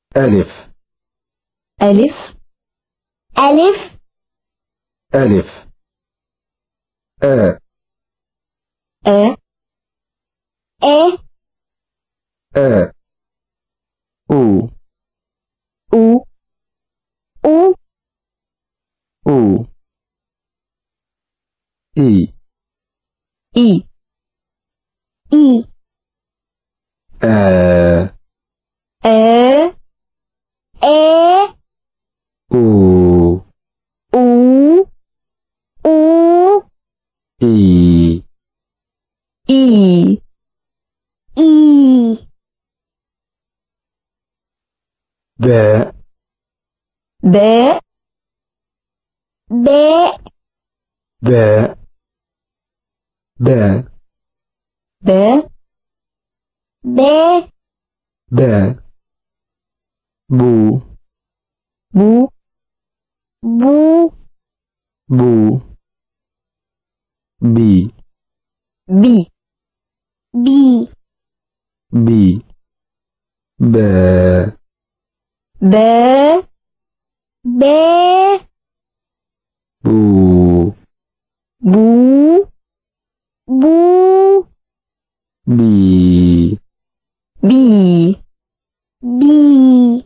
ألف ألف ألف ألف آ أ أ آ أو أو أو أو إي إي إي آ أ أ أو أو أو إي إي إي باء باء باء باء باء باء باء باء بو بو بو بو بي بي بي بي باء باء باء بو بو بو بي بي بي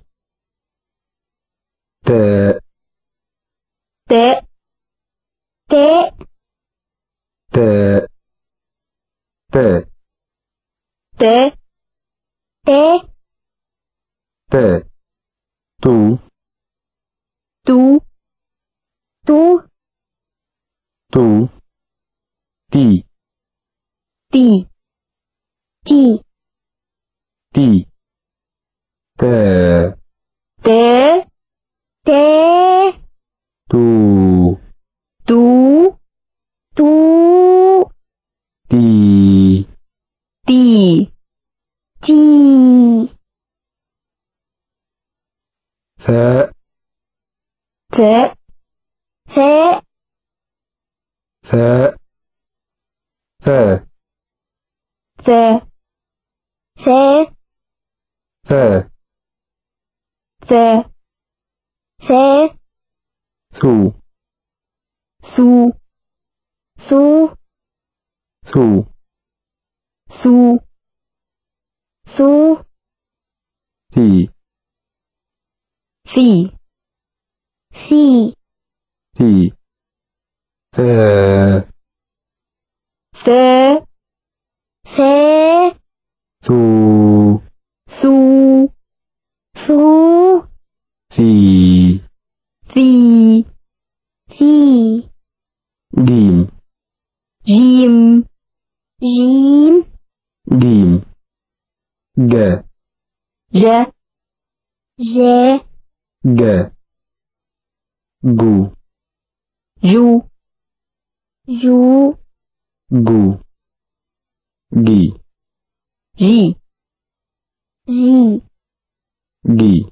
تاء تاء تاء تاء تاء تاء تاء تاء تو تو تو تو تي تي تي تي تاء تاء تاء تو تو تو تي تي تي ثاء ثاء ثاء ثاء ثاء ثاء ثاء ثاء ثاء ثاء ثو ثو ثو ثو ثو ثو في في في في ثاء ثاء ثاء ثو ثو ثو في في في جيم جيم جيم جيم جا جا جا جا جو جو جو جو جي جي جي جي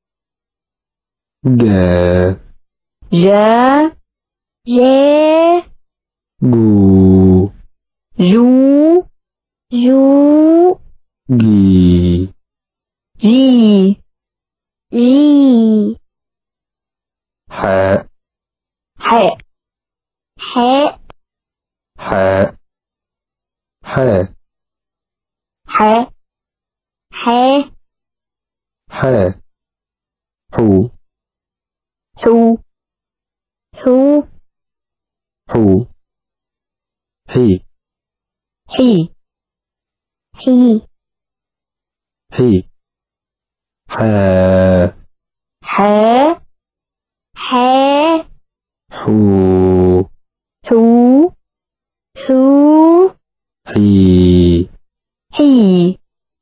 جا جا جا جو جو جو جي جي جي حاء حاء حاء حاء حاء حاء حاء حاء حو حو حو حو حي حي حي حي حاء حاء حاء حو حو حو حي حي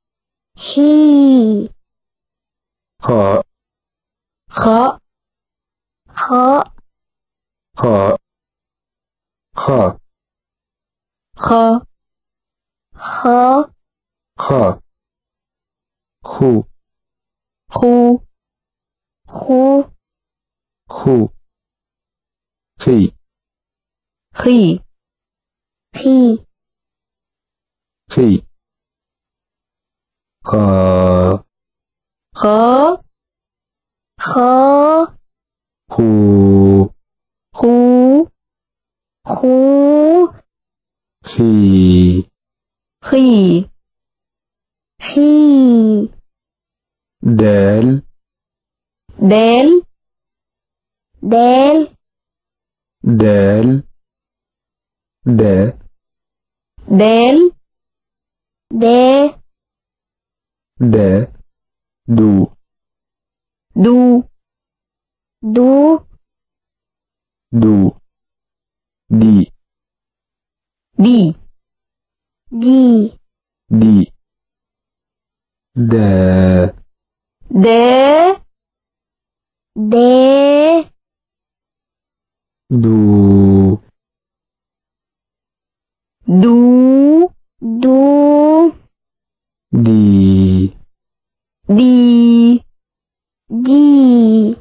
حي خاء خاء خاء خاء خاء خاء خاء خاء خو خو خو خو خي خي خي خي خا خاء خي خي دال دال دال دال دا دال دا دا دو دو دو دو دي دي دي دي دا دا دا دو دو دو دي دي دي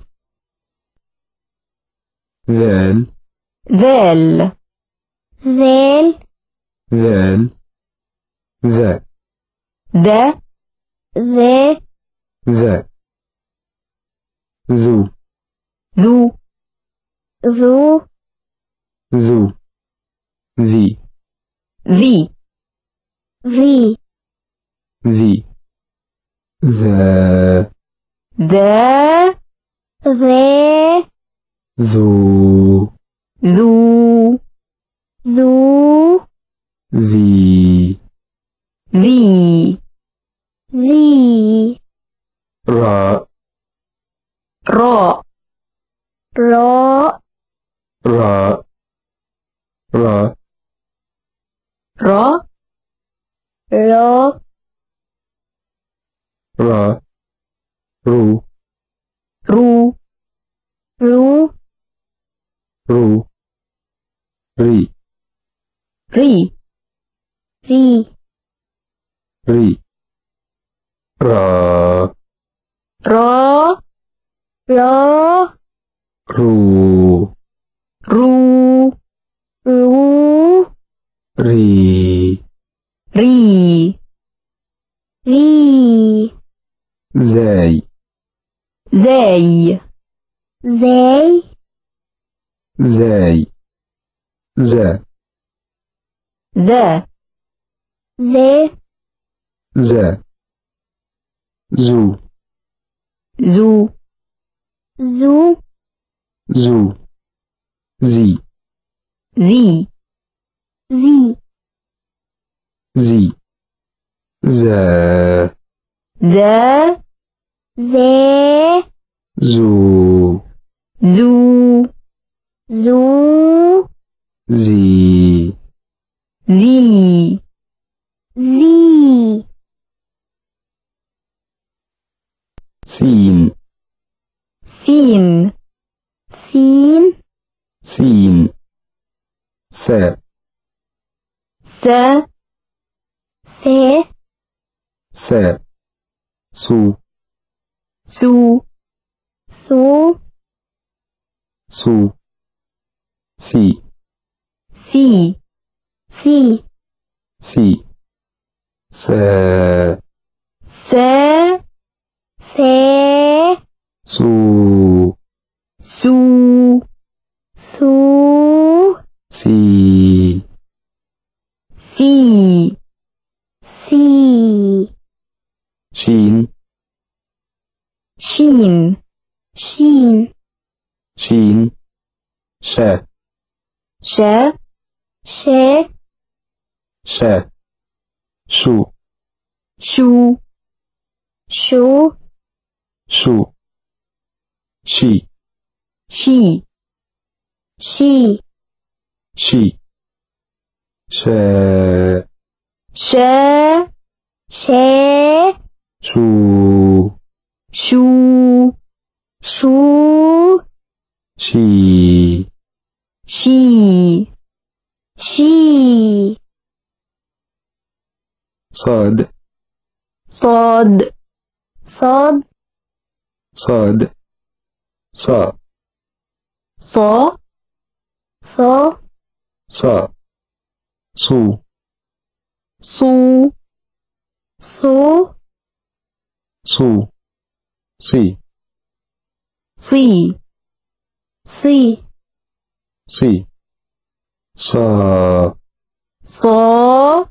ذال ذال ذال ذال ذا ذا ذا ذا ذو ذو ذو ذو ذي ذي ذي ذي ذا ذا ذا ذو ذو ذو ذي ذي ذي را را را را را را را را رو رو رو رو ري ري ري ري را را را رو رو رو ري ري ري زاي زي زي زاي ذا ذا ذا ذا زو ذو ذو زو ذي ذي ذي ذي ذا ذا ذا زو ذو ذو ذي ذي ذي سين سين سين سين سا س س سا سو سو سو سو سي سي سي سي سا س س سو سو سو سي سي سي شين شين شين شين شا شا شا شا شو شو شو شو شي شي شي شي شا شا شا شو شو شو شي شي شي صاد صاد صاد صاد صا صا صا صا صو صو صو صو سي صي صي سي صا صا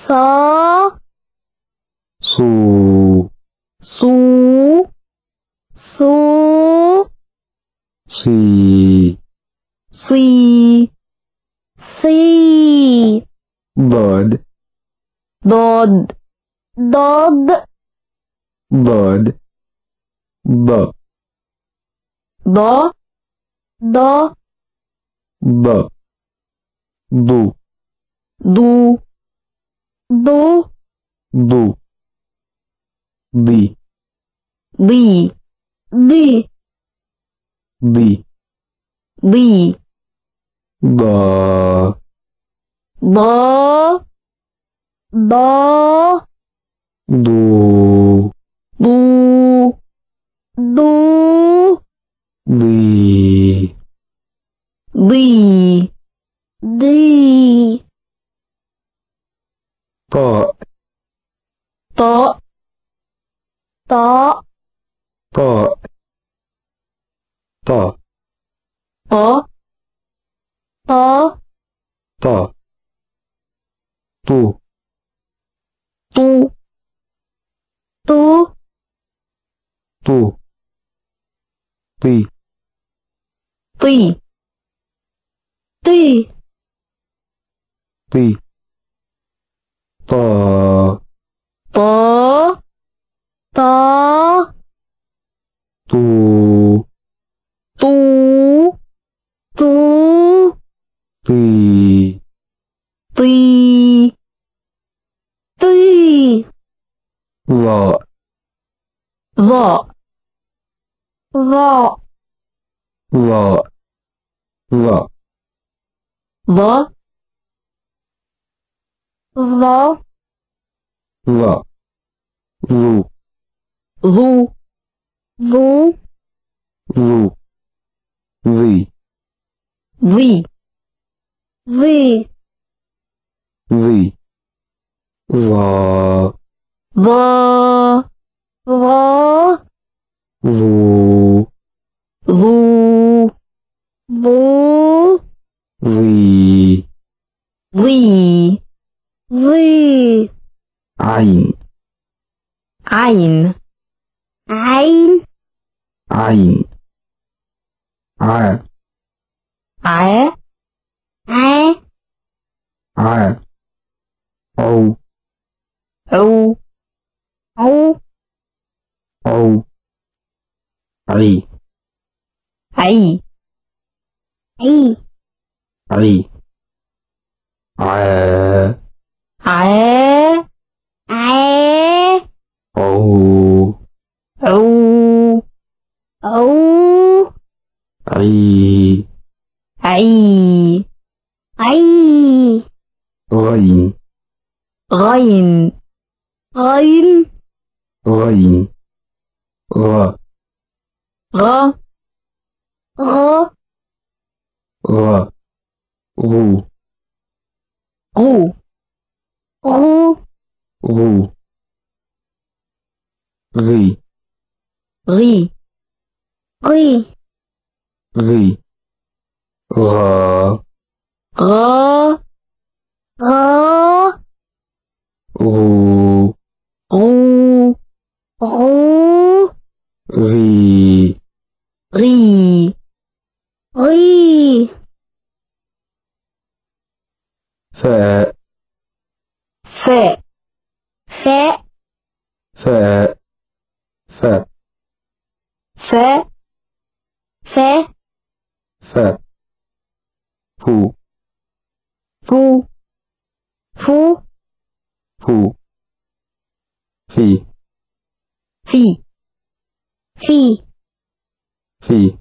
صا صو صو صو صي صي صي ضاد ضاد ضاد ضاد ض ض ض ض ضو ضو ضو ضو ضي ضي ضي ضي ضي ضا ضا ضا ضو ضو ضو ضي ضي ضي طاء طاء طاء طاء طاء طاء طاء طاء طو طو طو طو طي طي طي طي طا طا طا طو طو طو طي طي طي ظاء ظاء ظاء ظاء ظاء ظا ظا ظاء ذو ذو ذو ذو ذي ذي ذي ذي ظا ظا ظا ذو ذو ذو ذي ذي ذي عين عين عين عين ع ع ع ع عو عو عو عو عي عي عي عي ع ع ع عو عو عو عي عي عي غين غين غين غين غ غ غ غ غو غو غو غو غي غي غي غي غا غا غا غو غو غو غي غي غي فاء فاء فاء فاء فاء فاء فاء فاء فو فو فو فو في في في في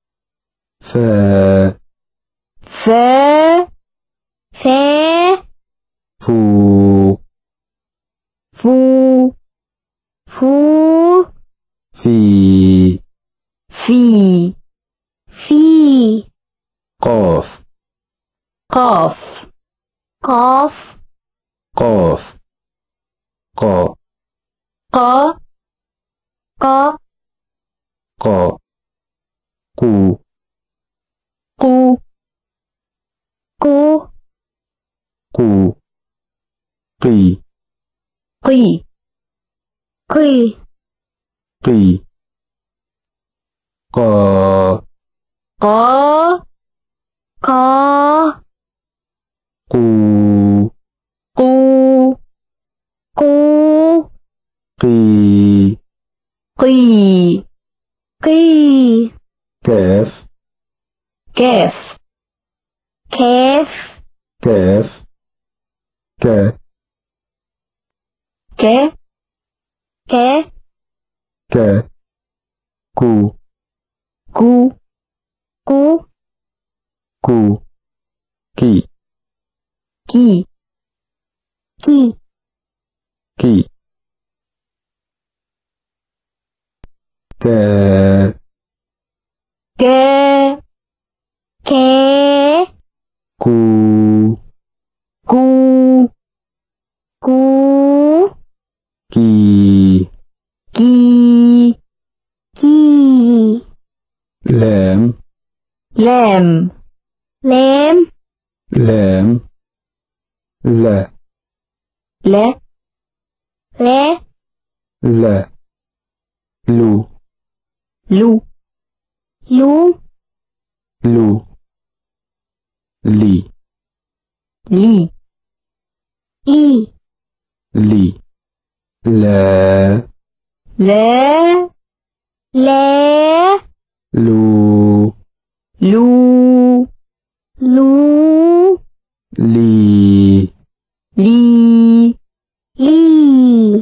فا فا فا فو فو فو في في في قاف قاف قاف قاف قا قا قا قا قو قو قو قو قي قي قي قي قي قا قا قا قو قو قو قي قي قي كاف كاف كاف كاف كا كا كا كا كو كو كو كو كي كي كي كي كا كا كا كو كو كو كي كي كي لام لام لام لام لا لا لا لا لو لو لو لو لي لي إي لي لا لا لا لو لو لو لي لي لي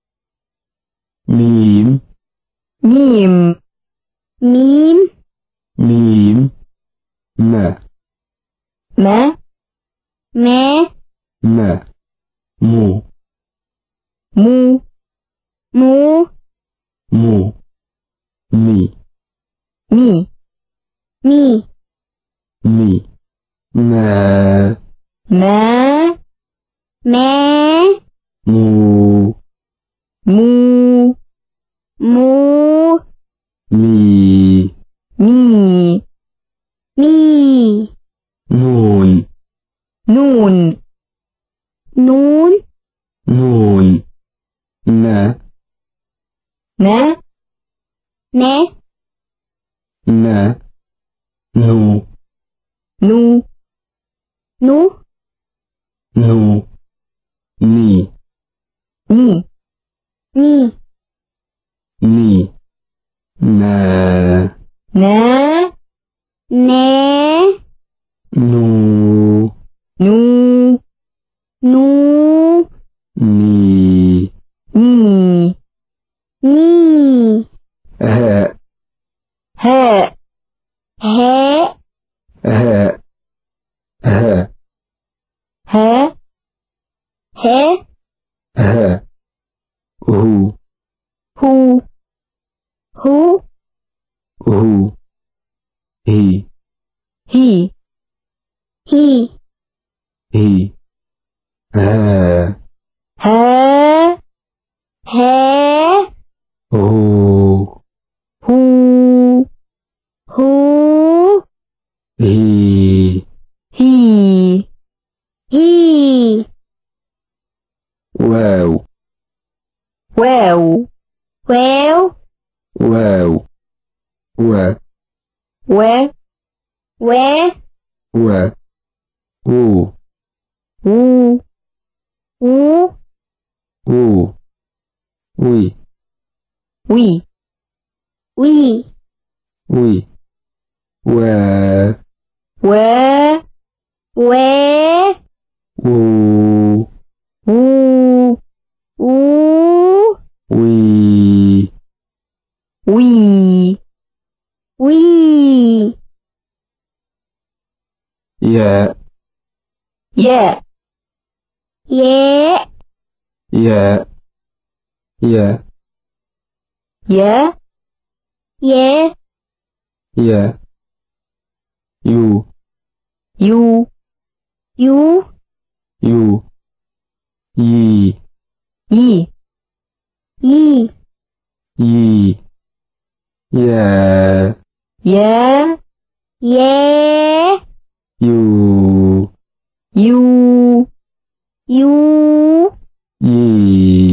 ميم ميم ميم ميم ما ما ما ما مو مو مو مو مي مي مي مي ما ما ما مو مو مو مي مي مي نون نون نون نون نا نا نا نا نو نو نو نو ني ني ني ني نا نا نا نو نو نو ني ني ني ها هاء هاء ها ها ها ها ها هو هو هو هو هي هي هي هي ها ها ها هو هو هو هي هي هي واو واو واو واو وا و و وا و و و و وي وي وي وي وا و و و و و وي وي وي يا يا يا يا يا يا يا يا يو يو يو يو يي يي يي يي يا يا يا يو يو يو 이